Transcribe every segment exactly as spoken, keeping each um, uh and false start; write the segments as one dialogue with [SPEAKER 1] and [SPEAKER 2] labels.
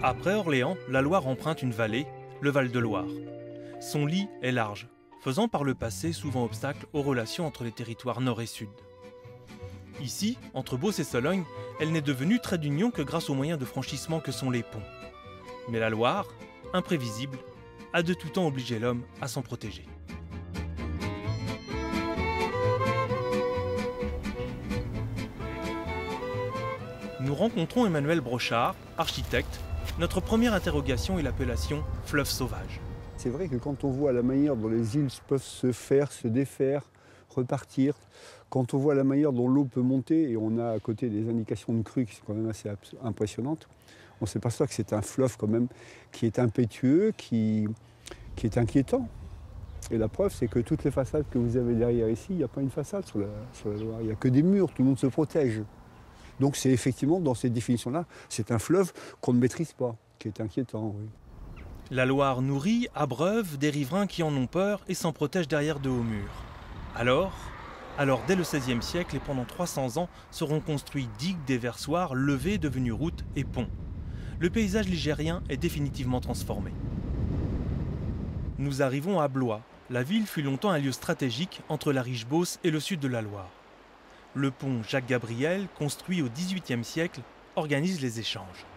[SPEAKER 1] Après Orléans, la Loire emprunte une vallée, le Val-de-Loire. Son lit est large, faisant par le passé souvent obstacle aux relations entre les territoires nord et sud. Ici, entre Beauce et Sologne, elle n'est devenue trait d'union que grâce aux moyens de franchissement que sont les ponts. Mais la Loire, imprévisible, a de tout temps obligé l'homme à s'en protéger. Nous rencontrons Emmanuel Brochard, architecte. Notre première interrogation est l'appellation fleuve sauvage.
[SPEAKER 2] C'est vrai que quand on voit la manière dont les îles peuvent se faire, se défaire, repartir, quand on voit la manière dont l'eau peut monter, et on a à côté des indications de crues qui sont quand même assez impressionnantes, on s'aperçoit que c'est un fleuve quand même qui est impétueux, qui, qui est inquiétant. Et la preuve, c'est que toutes les façades que vous avez derrière ici, il n'y a pas une façade sur la, sur la Loire, il n'y a que des murs, tout le monde se protège. Donc c'est effectivement, dans cette définition-là, c'est un fleuve qu'on ne maîtrise pas, qui est inquiétant, oui.
[SPEAKER 1] La Loire nourrit, abreuve des riverains qui en ont peur et s'en protègent derrière de hauts murs. Alors, alors dès le seizième siècle et pendant trois cents ans, seront construits digues, déversoirs, levées devenues routes et ponts. Le paysage ligérien est définitivement transformé. Nous arrivons à Blois. La ville fut longtemps un lieu stratégique entre la riche Beauce et le sud de la Loire. Le pont Jacques-Gabriel, construit au dix-huitième siècle, organise les échanges.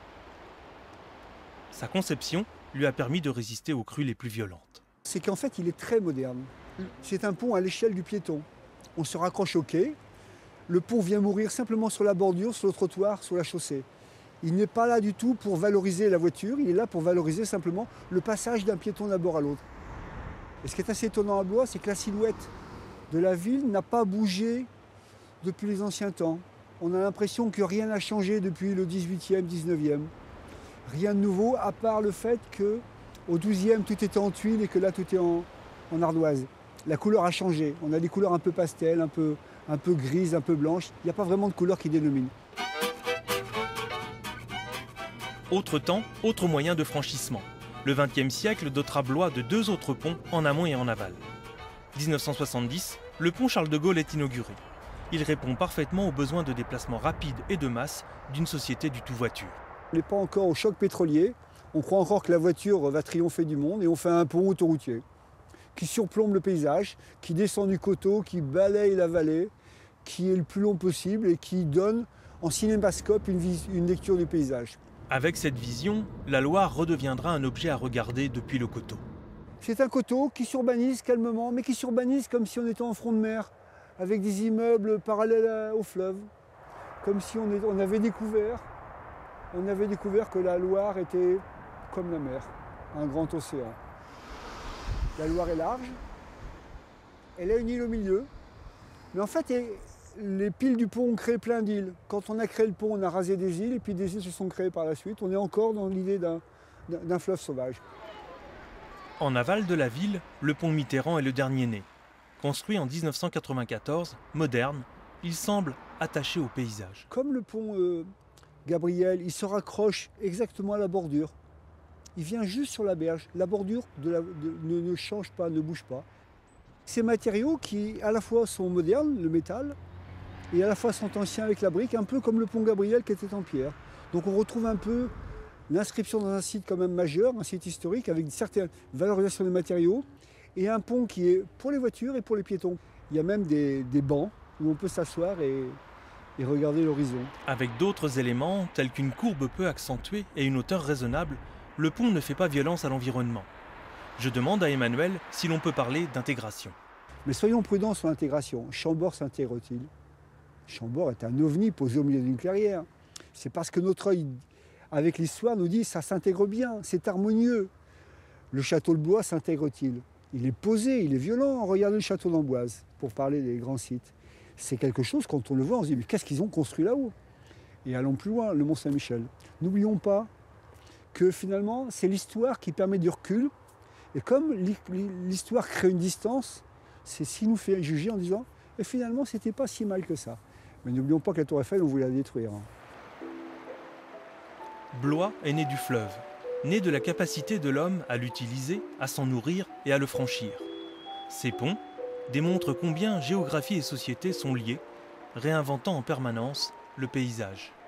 [SPEAKER 1] Sa conception lui a permis de résister aux crues les plus violentes.
[SPEAKER 2] C'est qu'en fait, il est très moderne. C'est un pont à l'échelle du piéton. On se raccroche au quai. Le pont vient mourir simplement sur la bordure, sur le trottoir, sur la chaussée. Il n'est pas là du tout pour valoriser la voiture, il est là pour valoriser simplement le passage d'un piéton d'un bord à l'autre. Et ce qui est assez étonnant à Blois, c'est que la silhouette de la ville n'a pas bougé depuis les anciens temps. On a l'impression que rien n'a changé depuis le dix-huitième, dix-neuvième. Rien de nouveau, à part le fait qu'au douzième, tout était en tuile et que là, tout est en, en ardoise. La couleur a changé. On a des couleurs un peu pastel, un peu, un peu grises, un peu blanches. Il n'y a pas vraiment de couleur qui dénomine.
[SPEAKER 1] Autre temps, autre moyen de franchissement. Le vingtième siècle dotera Blois de deux autres ponts en amont et en aval. mille neuf cent soixante-dix, le pont Charles de Gaulle est inauguré. Il répond parfaitement aux besoins de déplacement rapide et de masse d'une société du tout-voiture.
[SPEAKER 2] On n'est pas encore au choc pétrolier. On croit encore que la voiture va triompher du monde et on fait un pont autoroutier qui surplombe le paysage, qui descend du coteau, qui balaye la vallée, qui est le plus long possible et qui donne en cinémascope une, une lecture du paysage.
[SPEAKER 1] Avec cette vision, la Loire redeviendra un objet à regarder depuis le coteau.
[SPEAKER 2] C'est un coteau qui s'urbanise calmement, mais qui s'urbanise comme si on était en front de mer, avec des immeubles parallèles au fleuve, comme si on, est, on avait découvert, on avait découvert que la Loire était comme la mer, un grand océan. La Loire est large, elle a une île au milieu, mais en fait, les piles du pont ont créé plein d'îles. Quand on a créé le pont, on a rasé des îles, et puis des îles se sont créées par la suite. On est encore dans l'idée d'un, d'un fleuve sauvage.
[SPEAKER 1] En aval de la ville, le pont Mitterrand est le dernier né. Construit en mille neuf cent quatre-vingt-quatorze, moderne, il semble attaché au paysage.
[SPEAKER 2] Comme le pont euh, Gabriel, il se raccroche exactement à la bordure. Il vient juste sur la berge. La bordure de la, de, ne, ne change pas, ne bouge pas. Ces matériaux qui à la fois sont modernes, le métal, et à la fois sont anciens avec la brique, un peu comme le pont Gabriel qui était en pierre. Donc on retrouve un peu l'inscription dans un site quand même majeur, un site historique avec une certaine valorisation des matériaux, et un pont qui est pour les voitures et pour les piétons. Il y a même des, des bancs où on peut s'asseoir et, et regarder l'horizon.
[SPEAKER 1] Avec d'autres éléments, tels qu'une courbe peu accentuée et une hauteur raisonnable, le pont ne fait pas violence à l'environnement. Je demande à Emmanuel si l'on peut parler d'intégration.
[SPEAKER 2] Mais soyons prudents sur l'intégration. Chambord s'intègre-t-il? Chambord est un ovni posé au milieu d'une clairière. C'est parce que notre œil, avec l'histoire, nous dit que ça s'intègre bien, c'est harmonieux. Le château de Blois s'intègre-t-il? Il est posé, il est violent. Regardez le château d'Amboise, pour parler des grands sites. C'est quelque chose, quand on le voit, on se dit, mais qu'est-ce qu'ils ont construit là-haut? Et allons plus loin, le Mont-Saint-Michel. N'oublions pas que finalement, c'est l'histoire qui permet du recul. Et comme l'histoire crée une distance, c'est ce qui nous fait juger en disant, et finalement, c'était pas si mal que ça. Mais n'oublions pas que la Tour Eiffel, on voulait la détruire.
[SPEAKER 1] Blois est né du fleuve, né de la capacité de l'homme à l'utiliser, à s'en nourrir et à le franchir. Ces ponts démontrent combien géographie et société sont liées, réinventant en permanence le paysage.